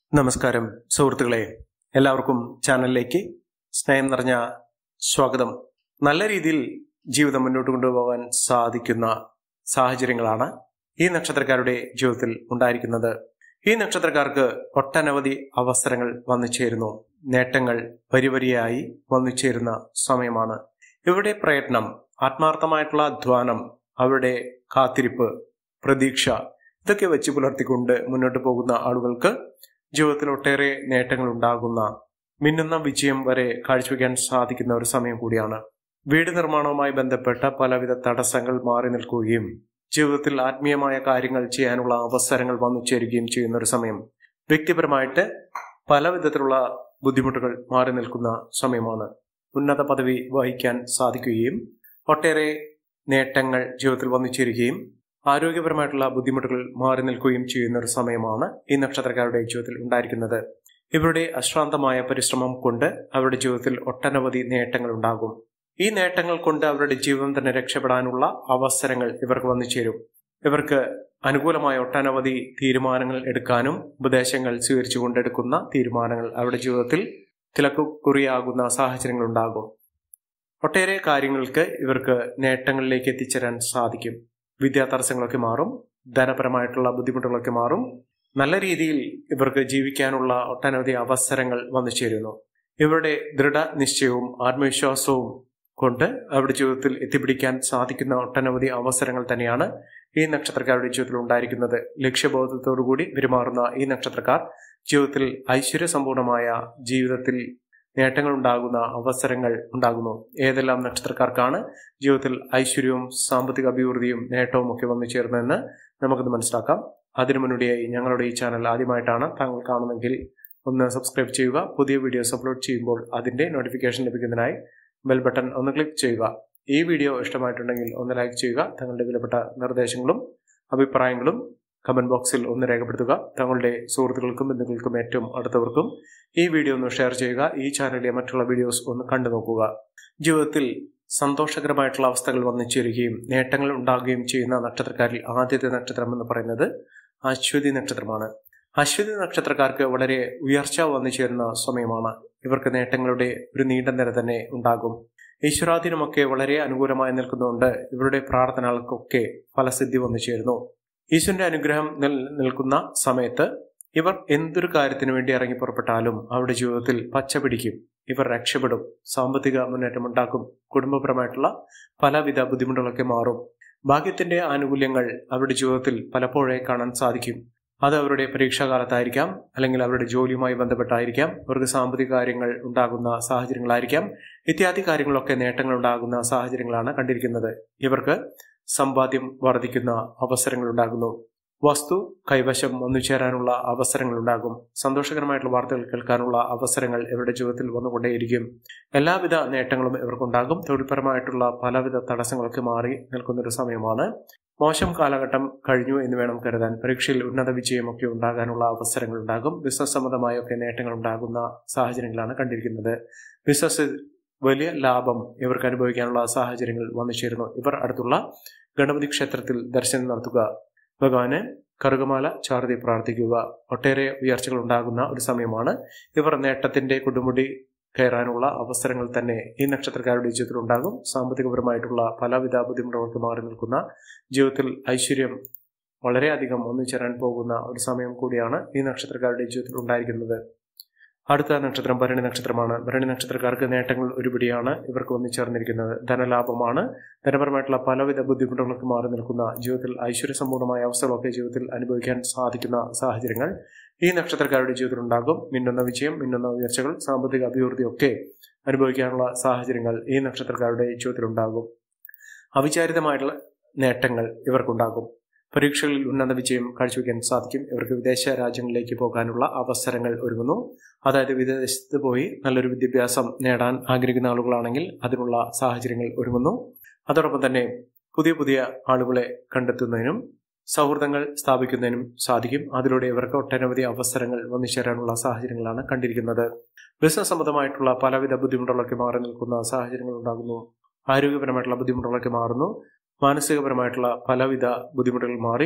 നമസ്കാരം സുഹൃത്തുക്കളെ, എല്ലാവർക്കും ചാനലിലേക്ക് സ്നേഹം നിറഞ്ഞ സ്വാഗതം. നല്ല രീതിയിൽ ജീവിതം മുന്നോട്ട് കൊണ്ടുപോകാൻ സാധിക്കുന്ന സാഹചര്യങ്ങളാണ് ഈ നക്ഷത്രക്കാരുടെ ജീവിതത്തിൽ ഉണ്ടായിരിക്കുന്നത്. ഈ നക്ഷത്രക്കാർക്ക് ഒട്ടനവധി അവസരങ്ങൾ വന്നു ചേരുന്നു. നേട്ടങ്ങൾ വരിവരിയായി വന്നു ചേരുന്ന സമയമാണ്. ഇവരുടെ പ്രയത്നം, ആത്മാർത്ഥമായിട്ടുള്ള അധ്വാനം, അവരുടെ കാത്തിരിപ്പ്, പ്രതീക്ഷ ഇതൊക്കെ വെച്ച് പുലർത്തിക്കൊണ്ട് മുന്നോട്ട് പോകുന്ന ആളുകൾക്ക് ജീവിതത്തിൽ ഒട്ടേറെ നേട്ടങ്ങൾ ഉണ്ടാകുന്ന, മിന്നുന്ന വിജയം വരെ കാഴ്ചവെക്കാൻ സാധിക്കുന്ന ഒരു സമയം കൂടിയാണ്. വീട് നിർമ്മാണവുമായി ബന്ധപ്പെട്ട പലവിധ തടസ്സങ്ങൾ മാറി നിൽക്കുകയും ജീവിതത്തിൽ ആത്മീയമായ കാര്യങ്ങൾ ചെയ്യാനുള്ള അവസരങ്ങൾ വന്നു ചേരുകയും ചെയ്യുന്ന ഒരു സമയം. വ്യക്തിപരമായിട്ട് പല വിധത്തിലുള്ള ബുദ്ധിമുട്ടുകൾ മാറി നിൽക്കുന്ന സമയമാണ്. ഉന്നത പദവി വഹിക്കാൻ സാധിക്കുകയും ഒട്ടേറെ നേട്ടങ്ങൾ ജീവിതത്തിൽ വന്നു ചേരുകയും ആരോഗ്യപരമായിട്ടുള്ള ബുദ്ധിമുട്ടുകൾ മാറി നിൽക്കുകയും ചെയ്യുന്ന ഒരു സമയമാണ് ഈ നക്ഷത്രക്കാരുടെ ജീവിതത്തിൽ ഉണ്ടായിരിക്കുന്നത്. ഇവരുടെ അശ്രാന്തമായ പരിശ്രമം കൊണ്ട് അവരുടെ ജീവിതത്തിൽ ഒട്ടനവധി നേട്ടങ്ങൾ ഉണ്ടാകും. ഈ നേട്ടങ്ങൾ കൊണ്ട് അവരുടെ ജീവിതം തന്നെ രക്ഷപ്പെടാനുള്ള അവസരങ്ങൾ ഇവർക്ക് വന്നു ചേരും. ഇവർക്ക് അനുകൂലമായ ഒട്ടനവധി തീരുമാനങ്ങൾ എടുക്കാനും ഉപദേശങ്ങൾ സ്വീകരിച്ചു കൊണ്ടെടുക്കുന്ന തീരുമാനങ്ങൾ അവരുടെ ജീവിതത്തിൽ തിലക്കുറിയാകുന്ന സാഹചര്യങ്ങൾ ഉണ്ടാകും. ഒട്ടേറെ കാര്യങ്ങൾക്ക് ഇവർക്ക് നേട്ടങ്ങളിലേക്ക് എത്തിച്ചേരാൻ സാധിക്കും. വിദ്യാ തടസ്സങ്ങളൊക്കെ മാറും, ധനപരമായിട്ടുള്ള ബുദ്ധിമുട്ടുകളൊക്കെ മാറും. നല്ല രീതിയിൽ ഇവർക്ക് ജീവിക്കാനുള്ള ഒട്ടനവധി അവസരങ്ങൾ വന്നു ചേരുന്നു. ഇവരുടെ ദൃഢനിശ്ചയവും ആത്മവിശ്വാസവും കൊണ്ട് അവരുടെ ജീവിതത്തിൽ എത്തിപ്പിടിക്കാൻ സാധിക്കുന്ന ഒട്ടനവധി അവസരങ്ങൾ തന്നെയാണ് ഈ നക്ഷത്രക്കാരുടെ ജീവിതത്തിൽ ഉണ്ടായിരിക്കുന്നത്. ലക്ഷ്യബോധത്തോടുകൂടി പെരുമാറുന്ന ഈ നക്ഷത്രക്കാർ ജീവിതത്തിൽ ഐശ്വര്യസമ്പൂർണമായ ജീവിതത്തിൽ നേട്ടങ്ങൾ ഉണ്ടാകുന്ന അവസരങ്ങൾ ഉണ്ടാകുന്നു. ഏതെല്ലാം നക്ഷത്രക്കാർക്കാണ് ജീവിതത്തിൽ ഐശ്വര്യവും സാമ്പത്തിക അഭിവൃദ്ധിയും നേട്ടവും ഒക്കെ വന്നു ചേർന്നതെന്ന് നമുക്കത് മനസ്സിലാക്കാം. അതിനു മുന്നോടിയായി ഞങ്ങളുടെ ഈ ചാനൽ ആദ്യമായിട്ടാണ് താങ്കൾ കാണുന്നെങ്കിൽ ഒന്ന് സബ്സ്ക്രൈബ് ചെയ്യുക. പുതിയ വീഡിയോസ് അപ്ലോഡ് ചെയ്യുമ്പോൾ അതിന്റെ നോട്ടിഫിക്കേഷൻ ലഭിക്കുന്നതിനായി ബെൽ ബട്ടൺ ഒന്ന് ക്ലിക്ക് ചെയ്യുക. ഈ വീഡിയോ ഇഷ്ടമായിട്ടുണ്ടെങ്കിൽ ഒന്ന് ലൈക്ക് ചെയ്യുക. തങ്ങളുടെ വിലപ്പെട്ട നിർദ്ദേശങ്ങളും അഭിപ്രായങ്ങളും കമന്റ് ബോക്സിൽ ഒന്ന് രേഖപ്പെടുത്തുക. തങ്ങളുടെ സുഹൃത്തുക്കൾക്കും ബന്ധുക്കൾക്കും ഏറ്റവും അടുത്തവർക്കും ഈ വീഡിയോ ഒന്ന് ഷെയർ ചെയ്യുക. ഈ ചാനലിലെ മറ്റുള്ള വീഡിയോസ് ഒന്ന് കണ്ടു നോക്കുക. ജീവിതത്തിൽ സന്തോഷകരമായിട്ടുള്ള അവസ്ഥകൾ വന്നു ചേരുകയും നേട്ടങ്ങൾ ഉണ്ടാകുകയും ചെയ്യുന്ന നക്ഷത്രക്കാരിൽ ആദ്യത്തെ നക്ഷത്രം എന്ന് പറയുന്നത് അശ്വതി നക്ഷത്രമാണ്. അശ്വതി നക്ഷത്രക്കാർക്ക് വളരെ ഉയർച്ച വന്നു ചേരുന്ന സമയമാണ്. ഇവർക്ക് നേട്ടങ്ങളുടെ ഒരു നീണ്ട നിര തന്നെ ഉണ്ടാകും. ഈശ്വരാധീനമൊക്കെ വളരെ അനുകൂലമായി നിൽക്കുന്നുണ്ട്. ഇവരുടെ പ്രാർത്ഥനകൾക്കൊക്കെ ഫലസിദ്ധി വന്നു ചേരുന്നു. ഈശ്വരന്റെ അനുഗ്രഹം നിൽക്കുന്ന സമയത്ത് ഇവർ എന്തൊരു കാര്യത്തിനു വേണ്ടി ഇറങ്ങി പുറപ്പെട്ടാലും അവരുടെ ജീവിതത്തിൽ പച്ച പിടിക്കും. ഇവർ രക്ഷപ്പെടും, സാമ്പത്തിക മുന്നേറ്റം ഉണ്ടാക്കും, കുടുംബപരമായിട്ടുള്ള പലവിധ ബുദ്ധിമുട്ടുകളൊക്കെ മാറും. ഭാഗ്യത്തിന്റെ ആനുകൂല്യങ്ങൾ അവരുടെ ജീവിതത്തിൽ പലപ്പോഴേ കാണാൻ സാധിക്കും. അത് അവരുടെ പരീക്ഷാകാലത്തായിരിക്കാം, അല്ലെങ്കിൽ അവരുടെ ജോലിയുമായി ബന്ധപ്പെട്ടായിരിക്കാം, അവർക്ക് സാമ്പത്തിക കാര്യങ്ങൾ ഉണ്ടാകുന്ന സാഹചര്യങ്ങളായിരിക്കാം. ഇത്യാദി കാര്യങ്ങളൊക്കെ നേട്ടങ്ങൾ ഉണ്ടാകുന്ന സാഹചര്യങ്ങളാണ് കണ്ടിരിക്കുന്നത്. ഇവർക്ക് സമ്പാദ്യം വർദ്ധിക്കുന്ന അവസരങ്ങൾ ഉണ്ടാകുന്നു. വസ്തു കൈവശം വന്നു ചേരാനുള്ള അവസരങ്ങൾ ഉണ്ടാകും. സന്തോഷകരമായിട്ടുള്ള വാർത്തകൾ കേൾക്കാനുള്ള അവസരങ്ങൾ ഇവരുടെ ജീവിതത്തിൽ വന്നുകൊണ്ടേയിരിക്കും. എല്ലാവിധ നേട്ടങ്ങളും ഇവർക്കുണ്ടാകും. തൊഴിൽപരമായിട്ടുള്ള പലവിധ തടസ്സങ്ങളൊക്കെ മാറി നിൽക്കുന്നൊരു സമയമാണ്. മോശം കാലഘട്ടം കഴിഞ്ഞു എന്ന് വേണം കരുതാൻ. പരീക്ഷയിൽ ഉന്നത വിജയമൊക്കെ ഉണ്ടാകാനുള്ള അവസരങ്ങൾ ഉണ്ടാകും. ബിസിനസ് സംബന്ധമായൊക്കെ നേട്ടങ്ങൾ ഉണ്ടാകുന്ന സാഹചര്യങ്ങളാണ് കണ്ടിരിക്കുന്നത്. ബിസിനസ് വലിയ ലാഭം ഇവർക്ക് അനുഭവിക്കാനുള്ള സാഹചര്യങ്ങൾ വന്നു ചേരുന്നു. ഇവർ അടുത്തുള്ള ഗണപതി ക്ഷേത്രത്തിൽ ദർശനം നടത്തുക, ഭഗവാന് കറുകമാല ചാർത്തി പ്രാർത്ഥിക്കുക. ഒട്ടേറെ ഉയർച്ചകൾ ഉണ്ടാകുന്ന ഒരു സമയമാണ്. ഇവർ നേട്ടത്തിന്റെ കൊടുമുടി കയറാനുള്ള അവസരങ്ങൾ തന്നെ ഈ നക്ഷത്രക്കാരുടെ ജീവിതത്തിൽ ഉണ്ടാകും. സാമ്പത്തികപരമായിട്ടുള്ള പലവിധ ബുദ്ധിമുട്ടുകൾക്ക് മാറി നിൽക്കുന്ന ജീവിതത്തിൽ ഐശ്വര്യം വളരെയധികം ഒന്നുചേരാൻ പോകുന്ന ഒരു സമയം കൂടിയാണ് ഈ നക്ഷത്രക്കാരുടെ ജീവിതത്തിൽ ഉണ്ടായിരിക്കുന്നത്. അടുത്ത നക്ഷത്രം ഭരണി നക്ഷത്രമാണ്. ഭരണി നക്ഷത്രക്കാർക്ക് നേട്ടങ്ങൾ ഒരുപിടിയാണ് ഇവർക്ക് വന്നു ചേർന്നിരിക്കുന്നത്. ധനലാഭമാണ്. ധനപരമായിട്ടുള്ള പലവിധ ബുദ്ധിമുട്ടുകൾക്ക് മാറി നിൽക്കുന്ന ജീവിതത്തിൽ ഐശ്വര്യസമ്പൂർണമായ അവസ്ഥകളൊക്കെ ജീവിതത്തിൽ അനുഭവിക്കാൻ സാധിക്കുന്ന സാഹചര്യങ്ങൾ ഈ നക്ഷത്രക്കാരുടെ ജീവിതത്തിൽ ഉണ്ടാകും. മിന്നുന്ന വിജയം, മിന്നുന്ന ഉയർച്ചകൾ, സാമ്പത്തിക അഭിവൃദ്ധിയൊക്കെ അനുഭവിക്കാനുള്ള സാഹചര്യങ്ങൾ ഈ നക്ഷത്രക്കാരുടെ ജീവിതത്തിൽ ഉണ്ടാകും. അവിചാരിതമായിട്ടുള്ള നേട്ടങ്ങൾ ഇവർക്കുണ്ടാകും. പരീക്ഷകളിൽ ഉന്നത വിജയം കാഴ്ചവെക്കാൻ സാധിക്കും. ഇവർക്ക് വിദേശ രാജ്യങ്ങളിലേക്ക് പോകാനുള്ള അവസരങ്ങൾ ഒരുങ്ങുന്നു. അതായത് വിദേശത്ത് പോയി നല്ലൊരു വിദ്യാഭ്യാസം നേടാൻ ആഗ്രഹിക്കുന്ന ആളുകളാണെങ്കിൽ അതിനുള്ള സാഹചര്യങ്ങൾ ഒരുങ്ങുന്നു. അതോടൊപ്പം തന്നെ പുതിയ പുതിയ ആളുകളെ കണ്ടെത്തുന്നതിനും സൗഹൃദങ്ങൾ സ്ഥാപിക്കുന്നതിനും സാധിക്കും. അതിലൂടെ ഇവർക്ക് ഒട്ടനവധി അവസരങ്ങൾ വന്നു ചേരാനുള്ള സാഹചര്യങ്ങളാണ് കണ്ടിരിക്കുന്നത്. ബിസിനസ് സംബന്ധമായിട്ടുള്ള പലവിധ ബുദ്ധിമുട്ടുകളൊക്കെ മാറി നിൽക്കുന്ന സാഹചര്യങ്ങൾ ഉണ്ടാകുന്നു. ആരോഗ്യപരമായിട്ടുള്ള ബുദ്ധിമുട്ടുകളൊക്കെ മാറുന്നു. മാനസികപരമായിട്ടുള്ള പലവിധ ബുദ്ധിമുട്ടുകൾ മാറി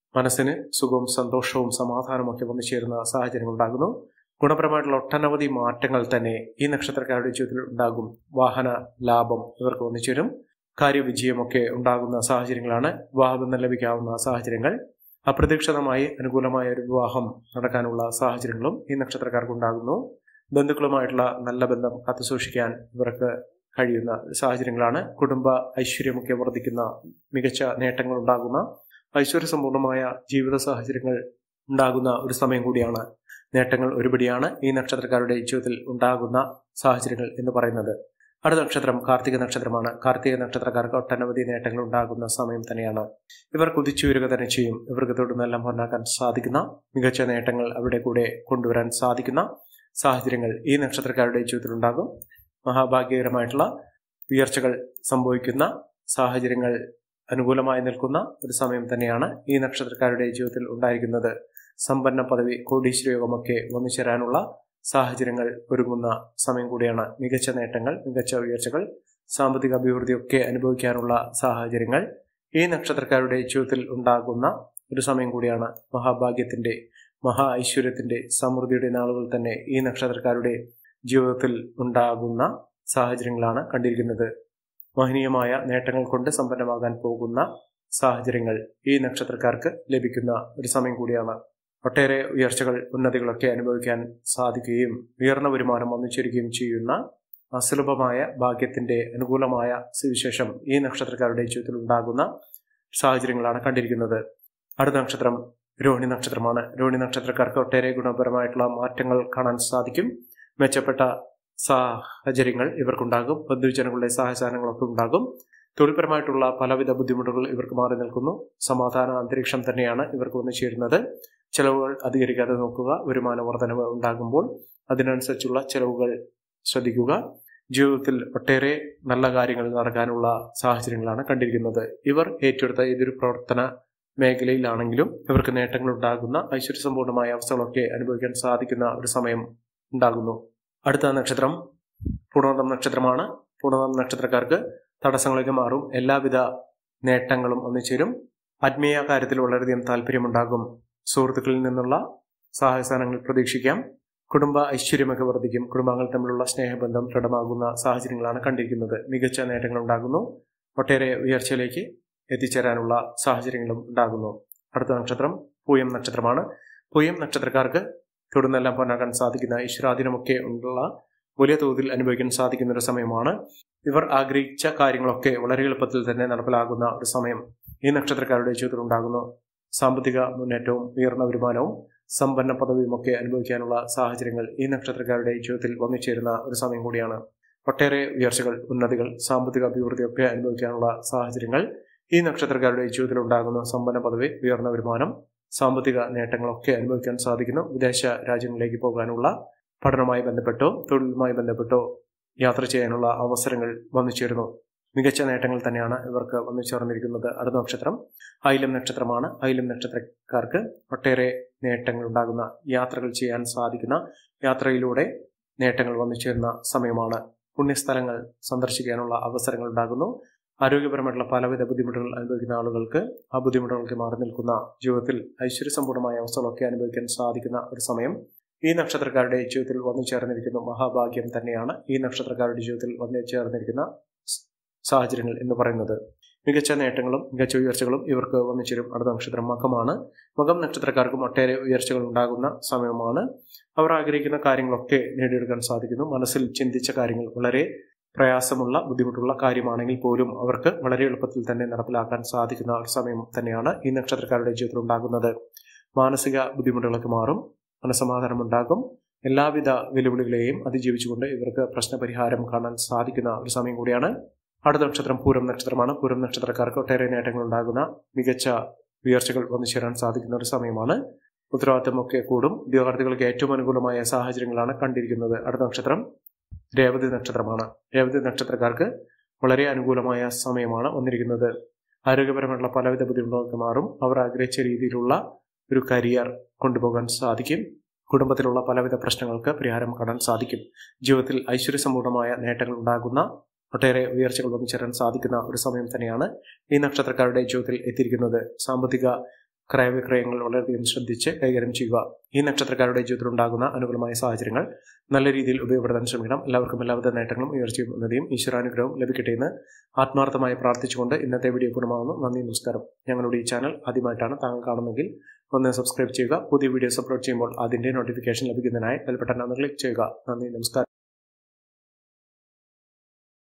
മനസ്സിന് സുഖവും സന്തോഷവും സമാധാനവും ഒക്കെ വന്നു ചേരുന്ന സാഹചര്യങ്ങൾ ഉണ്ടാകുന്നു. ഗുണപരമായിട്ടുള്ള ഒട്ടനവധി മാറ്റങ്ങൾ തന്നെ ഈ നക്ഷത്രക്കാരുടെ ജീവിതത്തിൽ ഉണ്ടാകും. വാഹന ലാഭം ഇവർക്ക് വന്നു ചേരും. കാര്യവിജയമൊക്കെ ഉണ്ടാകുന്ന സാഹചര്യങ്ങളാണ്. വിവാഹബന്ധം ലഭിക്കാവുന്ന സാഹചര്യങ്ങൾ, അപ്രതീക്ഷിതമായി അനുകൂലമായ ഒരു വിവാഹം നടക്കാനുള്ള സാഹചര്യങ്ങളും ഈ നക്ഷത്രക്കാർക്ക് ഉണ്ടാകുന്നു. ബന്ധുക്കളുമായിട്ടുള്ള നല്ല ബന്ധം കാത്തുസൂക്ഷിക്കാൻ ഇവർക്ക് കഴിയുന്ന സാഹചര്യങ്ങളാണ്. കുടുംബ ഐശ്വര്യമൊക്കെ വർദ്ധിക്കുന്ന മികച്ച നേട്ടങ്ങൾ ഉണ്ടാകുന്ന ഐശ്വര്യസമ്പൂർണമായ ജീവിത സാഹചര്യങ്ങൾ ഉണ്ടാകുന്ന ഒരു സമയം കൂടിയാണ്. നേട്ടങ്ങൾ ഒരുപടിയാണ് ഈ നക്ഷത്രക്കാരുടെ ജീവിതത്തിൽ ഉണ്ടാകുന്ന സാഹചര്യങ്ങൾ എന്ന് പറയുന്നത്. അടുത്ത നക്ഷത്രം കാർത്തിക നക്ഷത്രമാണ്. കാർത്തിക നക്ഷത്രക്കാർക്ക് ഒട്ടനവധി നേട്ടങ്ങൾ ഉണ്ടാകുന്ന സമയം തന്നെയാണ്. ഇവർ കുതിച്ചുയരുക തന്നെ ചെയ്യും. ഇവർക്ക് തൊടുന്നെല്ലാം പൊന്നാക്കാൻ സാധിക്കുന്ന മികച്ച നേട്ടങ്ങൾ അവിടെ കൂടെ കൊണ്ടുവരാൻ സാധിക്കുന്ന സാഹചര്യങ്ങൾ ഈ നക്ഷത്രക്കാരുടെ ജീവിതത്തിൽ ഉണ്ടാകും. മഹാഭാഗ്യകരമായിട്ടുള്ള ഉയർച്ചകൾ സംഭവിക്കുന്ന സാഹചര്യങ്ങൾ അനുകൂലമായി നിൽക്കുന്ന ഒരു സമയം തന്നെയാണ് ഈ നക്ഷത്രക്കാരുടെ ജീവിതത്തിൽ ഉണ്ടായിരിക്കുന്നത്. സമ്പന്ന പദവി, കോടീശ്വരയോഗമൊക്കെ വന്നു ചേരാനുള്ള സാഹചര്യങ്ങൾ ഒരുങ്ങുന്ന സമയം കൂടിയാണ്. മികച്ച നേട്ടങ്ങൾ, മികച്ച ഉയർച്ചകൾ, സാമ്പത്തിക അഭിവൃദ്ധിയൊക്കെ അനുഭവിക്കാനുള്ള സാഹചര്യങ്ങൾ ഈ നക്ഷത്രക്കാരുടെ ജീവിതത്തിൽ ഉണ്ടാകുന്ന ഒരു സമയം കൂടിയാണ്. മഹാഭാഗ്യത്തിന്റെ, മഹാ ഐശ്വര്യത്തിന്റെ, സമൃദ്ധിയുടെ നാളുകൾ തന്നെ ഈ നക്ഷത്രക്കാരുടെ ജീവിതത്തിൽ ഉണ്ടാകുന്ന സാഹചര്യങ്ങളാണ് കണ്ടിരിക്കുന്നത്. മഹനീയമായ നേട്ടങ്ങൾ കൊണ്ട് സമ്പന്നമാകാൻ പോകുന്ന സാഹചര്യങ്ങൾ ഈ നക്ഷത്രക്കാർക്ക് ലഭിക്കുന്ന ഒരു സമയം കൂടിയാണ്. ഒട്ടേറെ ഉയർച്ചകൾ, ഉന്നതികളൊക്കെ അനുഭവിക്കാൻ സാധിക്കുകയും ഉയർന്ന വരുമാനം വന്നു ചേരുകയും ചെയ്യുന്ന അസുലഭമായ ഭാഗ്യത്തിന്റെ അനുകൂലമായ സുവിശേഷം ഈ നക്ഷത്രക്കാരുടെ ജീവിതത്തിൽ ഉണ്ടാകുന്ന സാഹചര്യങ്ങളാണ് കണ്ടിരിക്കുന്നത്. അടുത്ത നക്ഷത്രം രോഹിണി നക്ഷത്രമാണ്. രോഹിണി നക്ഷത്രക്കാർക്ക് ഒട്ടേറെ ഗുണപരമായിട്ടുള്ള മാറ്റങ്ങൾ കാണാൻ സാധിക്കും. മെച്ചപ്പെട്ട സാഹചര്യങ്ങൾ ഇവർക്കുണ്ടാകും. ബന്ധുജനങ്ങളുടെ സഹായസഹനങ്ങളൊക്കെ ഉണ്ടാകും. തൊഴിൽപരമായിട്ടുള്ള പലവിധ ബുദ്ധിമുട്ടുകൾ ഇവർക്ക് മാറി നിൽക്കുന്നു. സമാധാന അന്തരീക്ഷം തന്നെയാണ് ഇവർക്ക് വന്നു ചേരുന്നത്. ചെലവുകൾ അധികരിക്കാതെ നോക്കുക. വരുമാന വർധനവ് ഉണ്ടാകുമ്പോൾ അതിനനുസരിച്ചുള്ള ചെലവുകൾ ശ്രദ്ധിക്കുക. ജീവിതത്തിൽ ഒട്ടേറെ നല്ല കാര്യങ്ങൾ നടക്കാനുള്ള സാഹചര്യങ്ങളാണ് കണ്ടിരിക്കുന്നത്. ഇവർ ഏറ്റെടുത്ത ഏതൊരു പ്രവർത്തന മേഖലയിലാണെങ്കിലും ഇവർക്ക് നേട്ടങ്ങൾ ഉണ്ടാകുന്ന ഐശ്വര്യസമ്പൂർണമായ അവസ്ഥകളൊക്കെ അനുഭവിക്കാൻ സാധിക്കുന്ന ഒരു സമയം ഉണ്ടാകുന്നു. അടുത്ത നക്ഷത്രം പുണർദം നക്ഷത്രമാണ്. പുണർദം നക്ഷത്രക്കാർക്ക് തടസ്സങ്ങളൊക്കെ മാറും. എല്ലാവിധ നേട്ടങ്ങളും ഒന്നുചേരും. ആത്മീയ കാര്യത്തിൽ വളരെയധികം താല്പര്യമുണ്ടാകും. സുഹൃത്തുക്കളിൽ നിന്നുള്ള സഹായസഹനങ്ങൾ പ്രതീക്ഷിക്കാം. കുടുംബ ഐശ്വര്യമൊക്കെ വർദ്ധിക്കും. കുടുംബാംഗങ്ങൾ തമ്മിലുള്ള സ്നേഹബന്ധം ദൃഢമാകുന്ന സാഹചര്യങ്ങളാണ് കണ്ടിരിക്കുന്നത്. മികച്ച നേട്ടങ്ങൾ ഉണ്ടാകുന്നു. ഒട്ടേറെ ഉയർച്ചയിലേക്ക് എത്തിച്ചേരാനുള്ള സാഹചര്യങ്ങളും ഉണ്ടാകുന്നു. അടുത്ത നക്ഷത്രം പൂയം നക്ഷത്രമാണ്. പൂയം നക്ഷത്രക്കാർക്ക് തുടർന്നെല്ലാം പൊന്നാക്കാൻ സാധിക്കുന്ന ഈശ്വരാധീനമൊക്കെ ഉള്ള വലിയ തോതിൽ അനുഭവിക്കാൻ സാധിക്കുന്ന ഒരു സമയമാണ്. ഇവർ ആഗ്രഹിച്ച കാര്യങ്ങളൊക്കെ വളരെ എളുപ്പത്തിൽ തന്നെ നടപ്പിലാകുന്ന ഒരു സമയം ഈ നക്ഷത്രക്കാരുടെ ജീവിതത്തിൽ ഉണ്ടാകുന്നു. സാമ്പത്തിക മുന്നേറ്റവും ഉയർന്ന വരുമാനവും സമ്പന്ന പദവിയും ഒക്കെ അനുഭവിക്കാനുള്ള സാഹചര്യങ്ങൾ ഈ നക്ഷത്രക്കാരുടെ ജീവിതത്തിൽ വന്നു ചേരുന്ന ഒരു സമയം കൂടിയാണ്. ഒട്ടേറെ ഉയർച്ചകൾ, ഉന്നതികൾ, സാമ്പത്തിക അഭിവൃദ്ധിയൊക്കെ അനുഭവിക്കാനുള്ള സാഹചര്യങ്ങൾ ഈ നക്ഷത്രക്കാരുടെ ജീവിതത്തിൽ ഉണ്ടാകുന്നു. സമ്പന്ന പദവി, ഉയർന്ന വരുമാനം, സാമ്പത്തിക നേട്ടങ്ങളൊക്കെ അനുഭവിക്കാൻ സാധിക്കുന്നു. വിദേശ രാജ്യങ്ങളിലേക്ക് പോകാനുള്ള പഠനവുമായി ബന്ധപ്പെട്ടോ തൊഴിലുമായി ബന്ധപ്പെട്ടോ യാത്ര ചെയ്യാനുള്ള അവസരങ്ങൾ വന്നു ചേരുന്നു. മികച്ച നേട്ടങ്ങൾ തന്നെയാണ് ഇവർക്ക് വന്നു ചേർന്നിരിക്കുന്നത്. അടുത്ത നക്ഷത്രം ആയില്യം നക്ഷത്രമാണ്. ആയില്യം നക്ഷത്രക്കാർക്ക് ഒട്ടേറെ നേട്ടങ്ങൾ ഉണ്ടാകുന്ന, യാത്രകൾ ചെയ്യാൻ സാധിക്കുന്ന, യാത്രയിലൂടെ നേട്ടങ്ങൾ വന്നു ചേരുന്ന സമയമാണ്. പുണ്യസ്ഥലങ്ങൾ സന്ദർശിക്കാനുള്ള അവസരങ്ങൾ ഉണ്ടാകുന്നു. ആരോഗ്യപരമായിട്ടുള്ള പലവിധ ബുദ്ധിമുട്ടുകൾ അനുഭവിക്കുന്ന ആളുകൾക്ക് ആ ബുദ്ധിമുട്ടുകൾക്ക് മാറി നിൽക്കുന്ന, ജീവിതത്തിൽ ഐശ്വര്യസമ്പൂർണമായ അവസ്ഥകളൊക്കെ അനുഭവിക്കാൻ സാധിക്കുന്ന ഒരു സമയം ഈ നക്ഷത്രക്കാരുടെ ജീവിതത്തിൽ വന്നു ചേർന്നിരിക്കുന്നു. മഹാഭാഗ്യം തന്നെയാണ് ഈ നക്ഷത്രക്കാരുടെ ജീവിതത്തിൽ വന്നു ചേർന്നിരിക്കുന്ന സാഹചര്യങ്ങൾ എന്ന് പറയുന്നത്. മികച്ച നേട്ടങ്ങളും മികച്ച ഉയർച്ചകളും ഇവർക്ക് വന്നു ചേരും. അടുത്ത നക്ഷത്രം മകമാണ്. മകം നക്ഷത്രക്കാർക്കും ഒട്ടേറെ ഉയർച്ചകൾ ഉണ്ടാകുന്ന സമയമാണ്. അവർ ആഗ്രഹിക്കുന്ന കാര്യങ്ങളൊക്കെ നേടിയെടുക്കാൻ സാധിക്കുന്നു. മനസ്സിൽ ചിന്തിച്ച കാര്യങ്ങൾ വളരെ പ്രയാസമുള്ള, ബുദ്ധിമുട്ടുള്ള കാര്യമാണെങ്കിൽ പോലും അവർക്ക് വളരെ എളുപ്പത്തിൽ തന്നെ നടപ്പിലാക്കാൻ സാധിക്കുന്ന ഒരു സമയം തന്നെയാണ് ഈ നക്ഷത്രക്കാരുടെ ജീവിതത്തിൽ ഉണ്ടാകുന്നത്. മാനസിക ബുദ്ധിമുട്ടുകളൊക്കെ മാറും. മനസ്സമാധാനം ഉണ്ടാകും. എല്ലാവിധ വെല്ലുവിളികളെയും അതിജീവിച്ചുകൊണ്ട് ഇവർക്ക് പ്രശ്നപരിഹാരം കാണാൻ സാധിക്കുന്ന ഒരു സമയം കൂടിയാണ്. അടുത്ത നക്ഷത്രം പൂരം നക്ഷത്രമാണ്. പൂരം നക്ഷത്രക്കാർക്ക് ഒട്ടേറെ നേട്ടങ്ങൾ ഉണ്ടാകുന്ന, മികച്ച ഉയർച്ചകൾ വന്നു ചേരാൻ സാധിക്കുന്ന ഒരു സമയമാണ്. ഉത്തരവാദിത്തമൊക്കെ കൂടും. ഉദ്യോഗാർത്ഥികൾക്ക് ഏറ്റവും അനുകൂലമായ സാഹചര്യങ്ങളാണ് കണ്ടിരിക്കുന്നത്. അടുത്ത നക്ഷത്രം രേവതി നക്ഷത്രമാണ്. രേവതി നക്ഷത്രക്കാർക്ക് വളരെ അനുകൂലമായ സമയമാണ് വന്നിരിക്കുന്നത്. ആരോഗ്യപരമായിട്ടുള്ള പലവിധ ബുദ്ധിമുട്ടുകൾക്ക് മാറും. അവർ ആഗ്രഹിച്ച രീതിയിലുള്ള ഒരു കരിയർ കൊണ്ടുപോകാൻ സാധിക്കും. കുടുംബത്തിലുള്ള പലവിധ പ്രശ്നങ്ങൾക്ക് പരിഹാരം കാണാൻ സാധിക്കും. ജീവിതത്തിൽ ഐശ്വര്യസമ്പൂർണമായ നേട്ടങ്ങൾ ഉണ്ടാകുന്ന, ഒട്ടേറെ ഉയർച്ചകൾ വന്നു ചേരാൻ സാധിക്കുന്ന ഒരു സമയം തന്നെയാണ് ഈ നക്ഷത്രക്കാരുടെ ജീവിതത്തിൽ എത്തിയിരിക്കുന്നത്. സാമ്പത്തിക ക്രയവിക്രയങ്ങൾ വളരെയധികം ശ്രദ്ധിച്ച് കൈകാര്യം ചെയ്യുക. ഈ നക്ഷത്രക്കാരുടെ ജീവിതത്തിൽ ഉണ്ടാകുന്ന അനുകൂലമായ സാഹചര്യങ്ങൾ നല്ല രീതിയിൽ ഉപയോഗപ്പെടുത്താൻ ശ്രമിക്കണം. എല്ലാവർക്കും എല്ലാവിധ നേട്ടങ്ങളും ഉയർച്ചയും ഉന്നതിയും ഈശ്വരാനുഗ്രഹവും ലഭിക്കട്ടെ എന്ന് ആത്മാർത്ഥമായി പ്രാർത്ഥിച്ചുകൊണ്ട് ഇന്നത്തെ വീഡിയോ പൂർണ്ണമാകുന്നു. നന്ദി, നമസ്കാരം. ഞങ്ങളുടെ ഈ ചാനൽ ആദ്യമായിട്ടാണ് താങ്കൾ കാണുമെങ്കിൽ ഒന്ന് സബ്സ്ക്രൈബ് ചെയ്യുക. പുതിയ വീഡിയോസ് അപ്ലോഡ് ചെയ്യുമ്പോൾ അതിന്റെ നോട്ടിഫിക്കേഷൻ ലഭിക്കുന്നതിനായി ബെൽ ബട്ടൺ ഒന്ന് ക്ലിക്ക് ചെയ്യുക. നന്ദി, നമസ്കാരം.